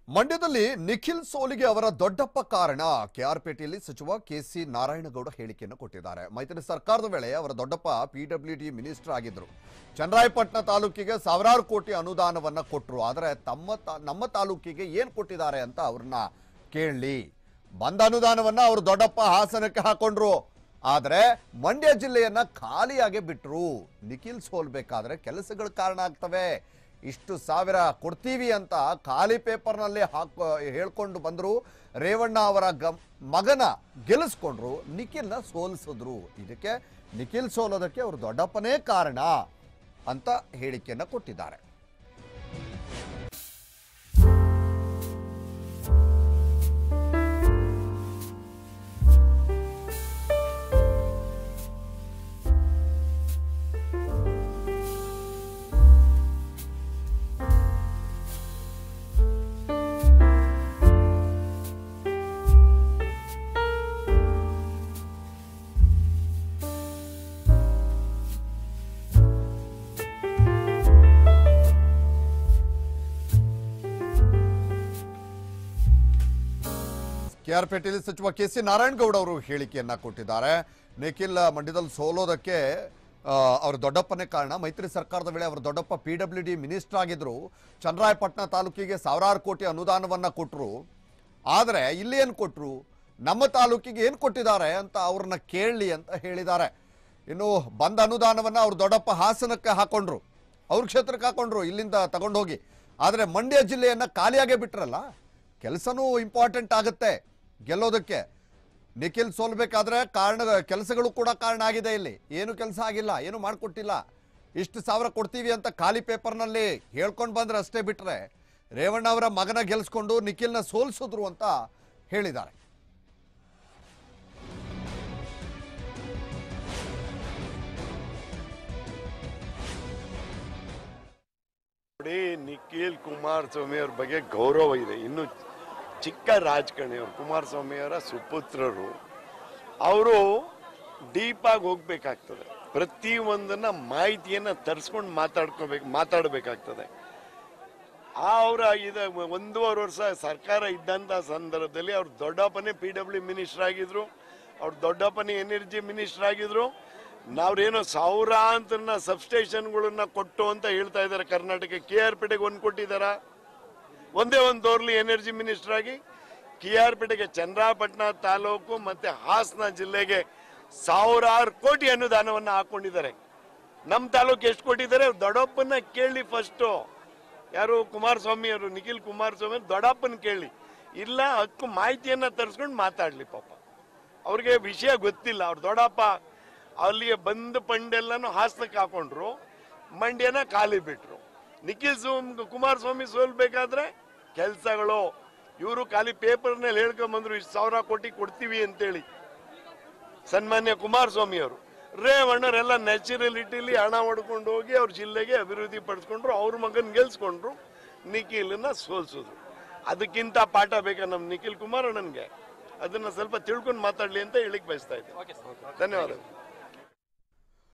ಮಂಡ್ಯದಲ್ಲಿ ನಿಖಿಲ್ ಸೋಲಿಗೆ ಅವರ ದೊಡ್ಡಪ್ಪ ಕಾರಣ. ಕೆಆರ್ಪೇಟೆಯಲ್ಲಿ ಸಚಿವ ಕೆಸಿ ನಾರಾಯಣಗೌಡ ಹೇಳಿಕೆಯನ್ನು ಕೊಟ್ಟಿದ್ದಾರೆ. ಮೈತ್ರಿ ಸರ್ಕಾರದ ವೇಳೆ ಅವರ ದೊಡ್ಡಪ್ಪ ಪಿಡಬ್ಲ್ಯೂಡಿ ಮಿನಿಸ್ಟರ್ ಆಗಿದ್ರು. ಚನ್ನರಾಯಪಟ್ಟಣ ತಾಲೂಕಿಗೆ ಸಾವಿರಾರು ಕೋಟಿ ಅನುದಾನವನ್ನ ಕೊಟ್ಟರು. ಆದರೆ ನಮ್ಮ ತಾಲೂಕಿಗೆ ಏನು ಕೊಟ್ಟಿದ್ದಾರೆ ಅಂತ ಅವ್ರನ್ನ ಕೇಳಲಿ. ಬಂದ ಅನುದಾನವನ್ನ ಅವರು ದೊಡ್ಡಪ್ಪ ಹಾಸನಕ್ಕೆ ಹಾಕೊಂಡ್ರು. ಆದರೆ ಮಂಡ್ಯ ಜಿಲ್ಲೆಯನ್ನ ಖಾಲಿಯಾಗಿ ಬಿಟ್ರು. ನಿಖಿಲ್ ಸೋಲ್ಬೇಕಾದ್ರೆ ಕೆಲಸಗಳ ಕಾರಣ ಆಗ್ತವೆ. ಇಷ್ಟು ಸಾವಿರ ಕೊಡ್ತೀವಿ ಅಂತ ಖಾಲಿ ಪೇಪರ್ನಲ್ಲಿ ಹೇಳ್ಕೊಂಡು ಬಂದರು. ರೇವಣ್ಣ ಅವರ ಮಗನ ಗೆಲ್ಲಿಸ್ಕೊಂಡ್ರು, ನಿಖಿಲ್ನ ಸೋಲಿಸಿದ್ರು. ಇದಕ್ಕೆ ನಿಖಿಲ್ ಸೋಲೋದಕ್ಕೆ ಅವರು ದೊಡ್ಡಪ್ಪನೇ ಕಾರಣ ಅಂತ ಹೇಳಿಕೆಯನ್ನು ಕೊಟ್ಟಿದ್ದಾರೆ. ಕೆಆರ್ಪೇಟೆಯಲ್ಲಿ ಸಚಿವ ಕೆಸಿ ನಾರಾಯಣಗೌಡ ಅವರು ಹೇಳಿಕೆಯನ್ನ ಕೊಟ್ಟಿದ್ದಾರೆ. ನಿಖಿಲ್ ಮಂಡ್ಯದಲ್ಲಿ ಸೋಲೋದಕ್ಕೆ ಅವರ ದೊಡ್ಡಪ್ಪನೇ ಕಾರಣ. ಮೈತ್ರಿ ಸರ್ಕಾರದ ವೇಳೆ ಅವರ ದೊಡ್ಡಪ್ಪ ಪಿಡಬ್ಲ್ಯೂಡಿ ಮಿನಿಸ್ಟರ್ ಆಗಿದ್ರು. ಚನ್ನರಾಯಪಟ್ಟಣ ತಾಲೂಕಿಗೆ ಸಾವಿರಾರು ಕೋಟಿ ಅನುದಾನವನ್ನ ಕೊಟ್ಟರು. ಆದರೆ ಇಲ್ಲಿ ಏನು ಕೊಟ್ಟರು, ನಮ್ಮ ತಾಲೂಕಿಗೆ ಏನು ಕೊಟ್ಟಿದ್ದಾರೆ ಅಂತ ಅವ್ರನ್ನ ಕೇಳಲಿ ಅಂತ ಹೇಳಿದ್ದಾರೆ. ಇನ್ನು ಬಂದ ಅನುದಾನವನ್ನ ಅವ್ರ ದೊಡ್ಡಪ್ಪ ಹಾಸನಕ್ಕೆ ಹಾಕೊಂಡ್ರು, ಅವ್ರ ಕ್ಷೇತ್ರಕ್ಕೆ ಹಾಕೊಂಡ್ರು, ಇಲ್ಲಿಂದ ತಗೊಂಡೋಗಿ. ಆದರೆ ಮಂಡ್ಯ ಜಿಲ್ಲೆಯನ್ನ ಖಾಲಿಯಾಗೇ ಬಿಟ್ರಲ್ಲ, ಕೆಲಸನೂ ಇಂಪಾರ್ಟೆಂಟ್ ಆಗುತ್ತೆ ಗೆಲ್ಲೋದಕ್ಕೆ. ನಿಖಿಲ್ ಸೋಲ್ಬೇಕಾದ್ರೆ ಕೆಲಸಗಳು ಕೂಡ ಕಾರಣ ಆಗಿದೆ. ಇಲ್ಲಿ ಏನು ಕೆಲಸ ಆಗಿಲ್ಲ, ಏನು ಮಾಡಿಕೊಟ್ಟಿಲ್ಲ. ಇಷ್ಟು ಸಾವಿರ ಕೊಡ್ತೀವಿ ಅಂತ ಖಾಲಿ ಪೇಪರ್ನಲ್ಲಿ ಹೇಳ್ಕೊಂಡು ಬಂದ್ರೆ ಅಷ್ಟೇ ಬಿಟ್ರೆ ರೇವಣ್ಣ ಅವರ ಮಗನ ಗೆಲ್ಸ್ಕೊಂಡು ನಿಖಿಲ್ನ ಸೋಲ್ಸಿದ್ರು ಅಂತ ಹೇಳಿದ್ದಾರೆ. ನೋಡಿ, ನಿಖಿಲ್ ಕುಮಾರಸ್ವಾಮಿ ಅವ್ರ ಬಗ್ಗೆ ಗೌರವ ಇದೆ. ಇನ್ನು ಚಿಕ್ಕ ರಾಜಕಾರಣಿ ಅವರು, ಕುಮಾರಸ್ವಾಮಿ ಅವರ ಸುಪುತ್ರರು. ಅವರು ಡೀಪ್ ಆಗಿ ಹೋಗ್ಬೇಕಾಗ್ತದೆ. ಪ್ರತಿಯೊಂದನ್ನ ಮಾಹಿತಿಯನ್ನ ತರಿಸ್ಕೊಂಡು ಮಾತಾಡಬೇಕಾಗ್ತದೆ. ಅವರ 1.5 ವರ್ಷ ಸರ್ಕಾರ ಇದ್ದಂಥ ಸಂದರ್ಭದಲ್ಲಿ ಅವ್ರ ದೊಡ್ಡಪ್ಪನೇ PW ಮಿನಿಸ್ಟರ್ ಆಗಿದ್ರು, ಅವ್ರ ದೊಡ್ಡಪ್ಪನೇ ಎನರ್ಜಿ ಮಿನಿಸ್ಟರ್ ಆಗಿದ್ರು. ನಾವ್ರೇನೋ ಸಾವಿರಾಂತರ ಸಬ್ಸ್ಟೇಷನ್ಗಳನ್ನ ಕೊಟ್ಟು ಅಂತ ಹೇಳ್ತಾ ಇದ್ದಾರೆ. ಕರ್ನಾಟಕ KRಪೇಟೆಗೆ 1 ಕೊಟ್ಟಿದ್ದಾರ, ಒಂದೇ ಒಂದು ತೋರ್ಲಿ ಎನರ್ಜಿ ಮಿನಿಸ್ಟರ್ ಆಗಿ. KRಪೇಟೆಗೆ ಚನ್ನರಾಯಪಟ್ಟಣ ತಾಲೂಕು ಮತ್ತೆ ಹಾಸನ ಜಿಲ್ಲೆಗೆ ಸಾವಿರಾರು ಕೋಟಿ ಅನುದಾನವನ್ನ ಹಾಕೊಂಡಿದ್ದಾರೆ. ನಮ್ಮ ತಾಲೂಕು ಎಷ್ಟು ಕೊಟ್ಟಿದ್ದಾರೆ ದೊಡ್ಡಪ್ಪನ ಕೇಳಿ. ಫಸ್ಟ್ ಯಾರು ಕುಮಾರಸ್ವಾಮಿ ಅವರು, ನಿಖಿಲ್ ಕುಮಾರಸ್ವಾಮಿ ದೊಡ್ಡಪ್ಪನ ಕೇಳಿ. ಇಲ್ಲ ಹಕ್ಕು ಮಾಹಿತಿಯನ್ನ ತರಿಸ್ಕೊಂಡು ಮಾತಾಡ್ಲಿ. ಪಾಪ ಅವ್ರಿಗೆ ವಿಷಯ ಗೊತ್ತಿಲ್ಲ. ಅವ್ರ ದೊಡ್ಡಪ್ಪ ಅಲ್ಲಿಗೆ ಬಂದು ಪಂಡೆಲ್ಲನೂ ಹಾಸನಕ್ಕೆ ಹಾಕೊಂಡ್ರು, ಮಂಡ್ಯನ ಖಾಲಿ ಬಿಟ್ರು. ನಿಖಿಲ್ ಕುಮಾರಸ್ವಾಮಿ ಸೋಲ್ಬೇಕಾದ್ರೆ ಕೆಲಸಗಳು, ಇವರು ಖಾಲಿ ಪೇಪರ್ನಲ್ಲಿ ಹೇಳ್ಕೊಂಡ್ಬಂದ್ರು ಇಷ್ಟು ಸಾವಿರ ಕೋಟಿ ಕೊಡ್ತೀವಿ ಅಂತೇಳಿ. ಸನ್ಮಾನ್ಯ ಕುಮಾರಸ್ವಾಮಿ ಅವರು, ರೇವಣ್ಣರೆಲ್ಲ ನ್ಯಾಚುರಲಿಟಿಲಿ ಹಣ ಹೊಡ್ಕೊಂಡು ಹೋಗಿ ಅವ್ರ ಜಿಲ್ಲೆಗೆ ಅಭಿವೃದ್ಧಿ ಪಡಿಸ್ಕೊಂಡ್ರು, ಅವ್ರ ಮಗನ್ ಗೆಲ್ಸ್ಕೊಂಡ್ರು, ನಿಖಿಲ್ನ ಸೋಲ್ಸಿದ್ರು. ಅದಕ್ಕಿಂತ ಪಾಠ ಬೇಕಾ ನಮ್ಮ ನಿಖಿಲ್ ಕುಮಾರಣ್ಣನ್ಗೆ? ಅದನ್ನ ಸ್ವಲ್ಪ ತಿಳ್ಕೊಂಡು ಮಾತಾಡ್ಲಿ ಅಂತ ಹೇಳಿಕ್ ಬಯಸ್ತಾ ಇದ್ದೆ. ಧನ್ಯವಾದ.